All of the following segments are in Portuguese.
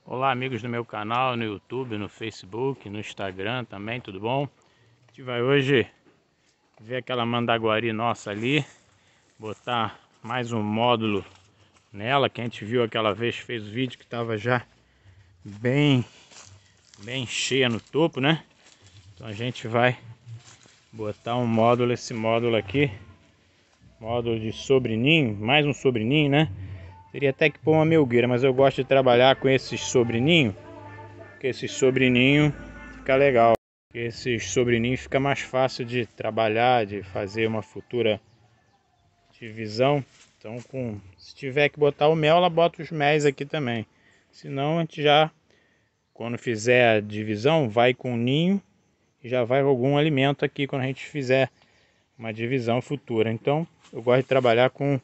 Olá, amigos do meu canal, no YouTube, no Facebook, no Instagram também, tudo bom? A gente vai hoje ver aquela mandaguari nossa ali, botar mais um módulo nela, que a gente viu aquela vez, fez o vídeo que estava já bem cheia no topo, né? Então a gente vai botar um módulo, esse módulo aqui, módulo de sobreninho, mais um sobreninho, né? Teria até que pôr uma melgueira, mas eu gosto de trabalhar com esses sobreninhos, porque esses sobreninhos fica legal. Esses sobreninhos fica mais fácil de trabalhar, de fazer uma futura divisão. Então, se tiver que botar o mel, ela bota os méis aqui também. Senão a gente já, quando fizer a divisão, vai com o ninho e já vai com algum alimento aqui quando a gente fizer uma divisão futura. Então, eu gosto de trabalhar com...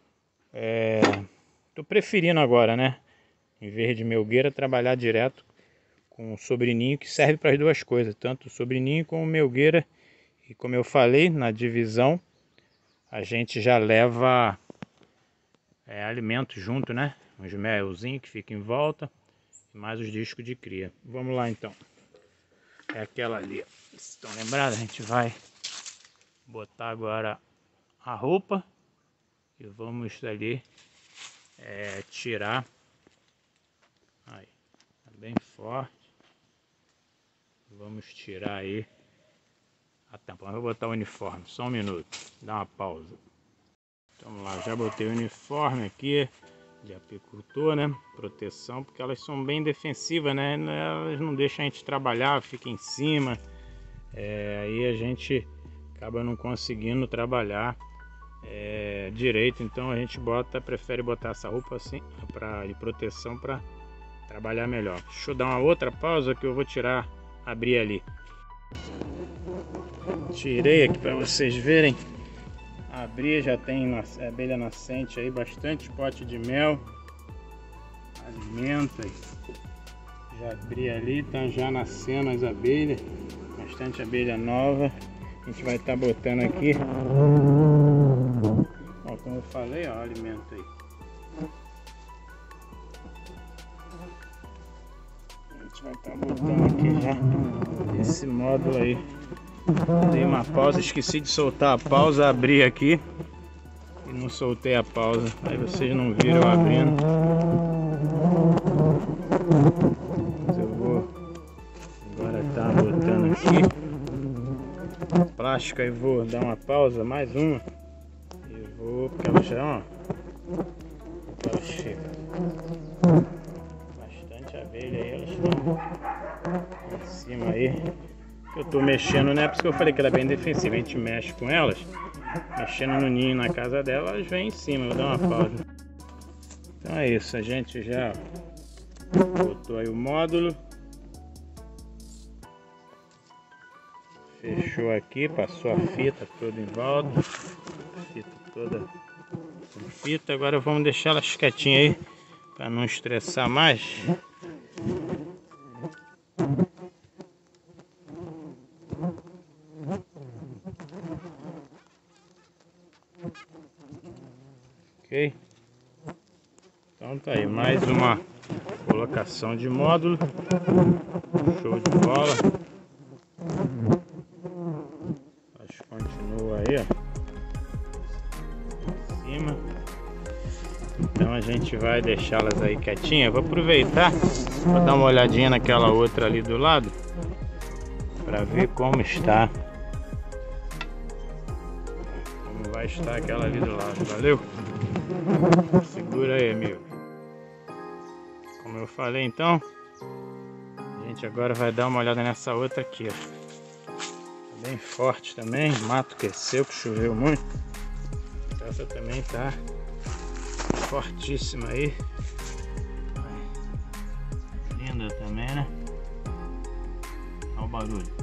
Tô preferindo agora, né? Em vez de melgueira, trabalhar direto com o sobreninho, que serve para as duas coisas, tanto o sobreninho como melgueira. E como eu falei, na divisão a gente já leva alimento junto, né? Uns melzinhos que fica em volta, mais os discos de cria. Vamos lá então. É aquela ali, estão lembrados? A gente vai botar agora a roupa e vamos ali tirar. Aí, tá bem forte. Vamos tirar aí a tampa. Eu vou botar o uniforme, só um minuto, dá uma pausa. Vamos lá, já botei o uniforme aqui de apicultor, né? Proteção, porque elas são bem defensivas, né? Elas não deixam a gente trabalhar, fica em cima. Aí a gente acaba não conseguindo trabalhar direito. Então a gente prefere botar essa roupa assim de proteção para trabalhar melhor. Deixa eu dar uma outra pausa que eu vou abrir ali. Tirei aqui para vocês verem. Abri, já tem abelha nascente aí, bastante pote de mel, alimenta. Já abri ali, tá já nascendo as abelhas, bastante abelha nova. A gente vai estar botando aqui, ó, como eu falei, ó, alimento aí. A gente vai estar botando aqui já esse módulo aí. Dei uma pausa, esqueci de soltar a pausa, abri aqui e não soltei a pausa, aí vocês não viram eu abrindo. Mas eu vou agora estar botando aqui plástico e vou dar uma pausa, mais uma, e vou, porque ela já, ó, ela chega bastante abelha aí, elas estão em cima aí. Eu tô mexendo, né? Por isso que eu falei que ela é bem defensiva. A gente mexe com elas, mexendo no ninho na casa dela, elas vêm em cima. Eu vou dar uma pausa. Então é isso, a gente já botou aí o módulo, fechou aqui, passou a fita toda em volta, fita toda com fita. Agora vamos deixar elas quietinhas aí para não estressar mais. Ok, então tá aí, mais uma colocação de módulo, show de bola. Acho que continua aí, ó, em cima. Então a gente vai deixá-las aí quietinhas. Vou aproveitar, vou dar uma olhadinha naquela outra ali do lado, para ver como está. Vai estar aquela ali do lado, valeu? Segura aí, amigo. Como eu falei, então, a gente agora vai dar uma olhada nessa outra aqui, ó. Bem forte também, mato cresceu, que choveu muito. Essa também tá fortíssima aí. Linda também, né? Olha o barulho.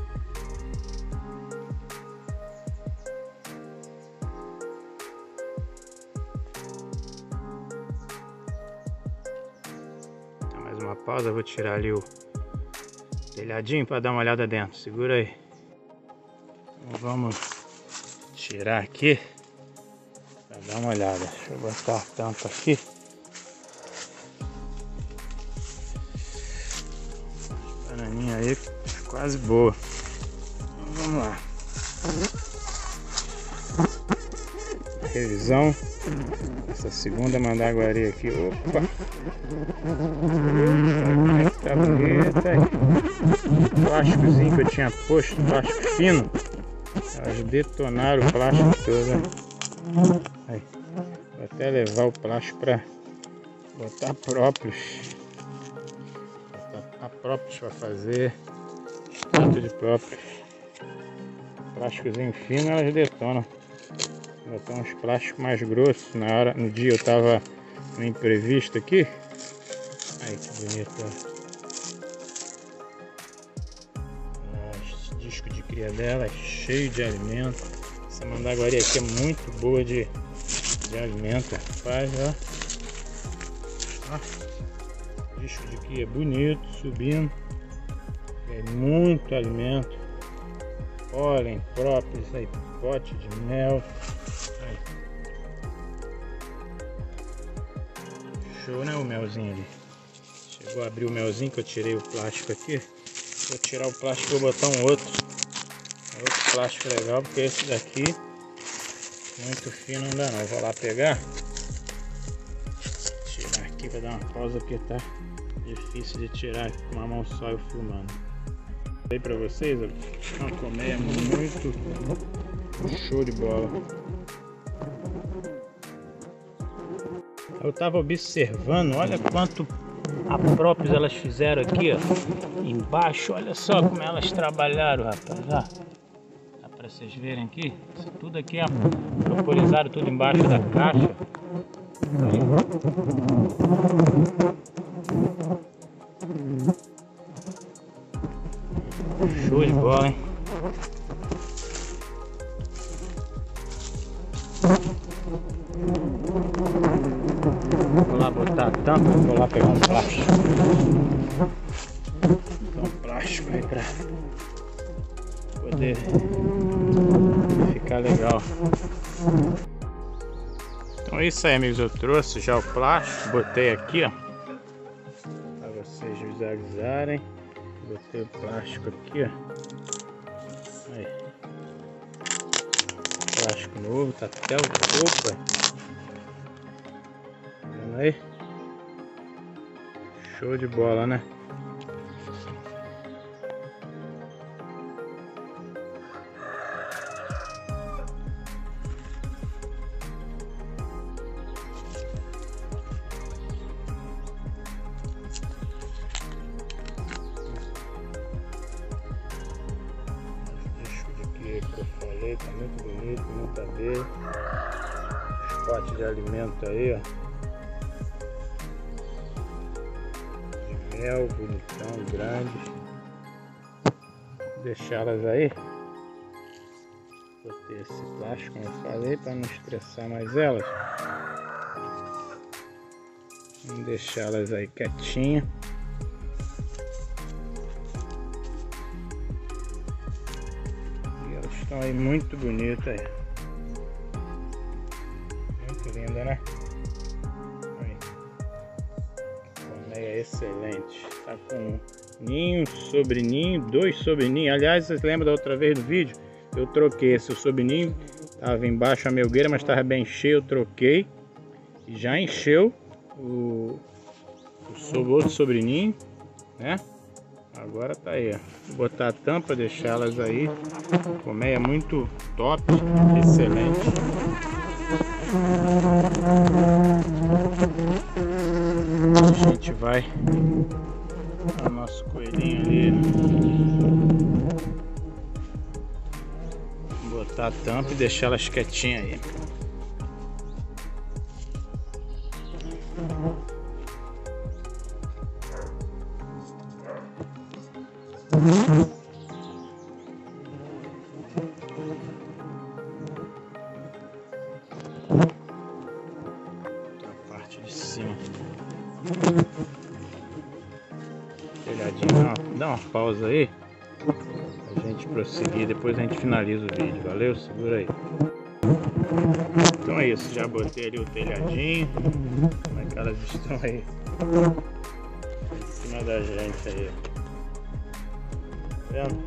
Uma pausa, vou tirar ali o telhadinho para dar uma olhada dentro. Segura aí. Então vamos tirar aqui para dar uma olhada. Deixa eu botar a tampa aqui. Bananinha aí, quase boa. Então, vamos lá. Revisão. Essa segunda mandaguari aqui. Opa! Como é que tá bonita aí? O plásticozinho que eu tinha posto, plástico fino. Elas detonaram o plástico todo. Aí. Vou até levar o plástico para botar próprios. Botar próprios para fazer estátua de próprios. Plásticozinho fino, elas detonam. Vou botar uns plásticos mais grossos. No dia eu tava no imprevisto aqui. Aí que bonito. Esse disco de cria dela é cheio de alimento. Essa mandaguari aqui é muito boa de alimento. Rapaz, ó. Disco de cria bonito, subindo. É muito alimento. Pólen, própolis, aí, pote de mel. Aí. Show, né, o melzinho ali. Chegou a abrir o melzinho que eu tirei o plástico aqui. Vou tirar o plástico e vou botar um outro plástico legal, porque esse daqui muito fino não dá não. Vou lá pegar. Tirar aqui para dar uma pausa, porque tá difícil de tirar com uma mão só eu filmando. Aí para vocês, uma colmeia muito show de bola. Eu tava observando, olha quanto próprios elas fizeram aqui, ó, embaixo. Olha só como elas trabalharam, rapaz. Ó. Dá para vocês verem aqui. Isso tudo aqui é propolizaram tudo embaixo da caixa. Show de bola, hein? Vou lá botar a tampa, vou lá pegar um plástico. Um plástico aí pra poder ficar legal. Então é isso aí, amigos. Eu trouxe já o plástico, botei aqui, ó, pra vocês visualizarem. Botei o plástico aqui, ó. Aí. Plástico novo, tá até o topo, ó. Aí. Show de bola, né? Deixa aqui que eu falei, tá muito bonito, muita abelha. Os potes de alimento aí, ó. Mel, bonitão, grande. Vou deixá-las aí. Botei esse plástico, como eu falei, para não estressar mais elas. Vamos deixá-las aí quietinhas. E elas estão aí muito bonitas aí. Muito linda, né? É excelente, tá com ninho, sobreninho, 2 sobreninhos. Aliás, vocês lembram da outra vez do vídeo? Eu troquei esse sobreninho, tava embaixo a melgueira, mas estava bem cheio. Eu troquei e já encheu o outro sobreninho, né? Agora tá aí, ó. Vou botar a tampa, deixá-las aí. A colmeia é muito top, excelente. A gente vai ao nosso coelhinho ali, botar a tampa e deixar elas quietinhas aí. A parte de cima. Telhadinho, dá uma pausa aí a gente prosseguir, depois a gente finaliza o vídeo. Valeu, segura aí. Então é isso, já botei ali o telhadinho. Como é que elas estão aí em cima da gente aí. vendo?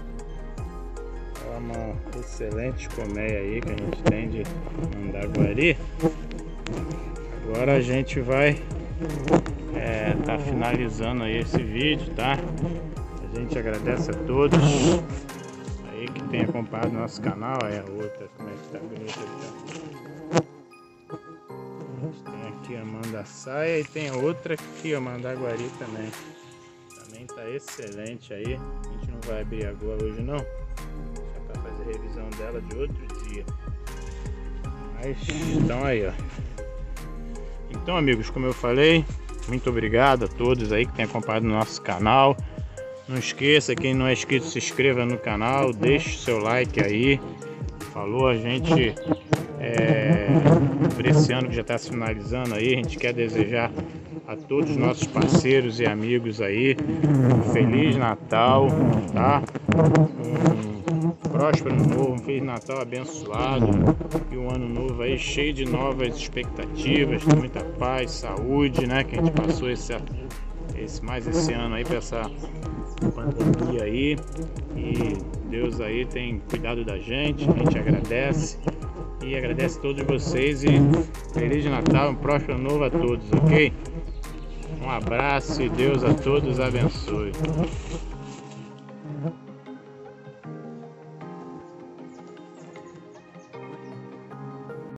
É uma excelente colmeia aí que a gente tem de Mandaguari. Agora a gente vai tá finalizando aí esse vídeo, tá? A gente agradece a todos aí que tem acompanhado nosso canal. Aí a outra, como é que tá bonita aqui, a gente tem aqui a Mandaçaia e tem outra aqui, a Mandaguari também. Também tá excelente aí. A gente não vai abrir agora hoje não, só para fazer revisão dela de outro dia. Mas então aí, ó. Então, amigos, como eu falei, muito obrigado a todos aí que tem acompanhado o nosso canal. Não esqueça, quem não é inscrito, se inscreva no canal, deixe o seu like aí. Falou, a gente por esse ano que já está se finalizando aí, a gente quer desejar a todos os nossos parceiros e amigos aí um Feliz Natal, tá? Um próspero ano novo, um Feliz Natal abençoado e um ano novo aí cheio de novas expectativas, com muita paz, saúde, né? Que a gente passou esse ano aí para essa pandemia aí, e Deus aí tem cuidado da gente, a gente agradece e agradece a todos vocês e Feliz Natal, um próspero ano novo a todos, ok? Um abraço e Deus a todos abençoe.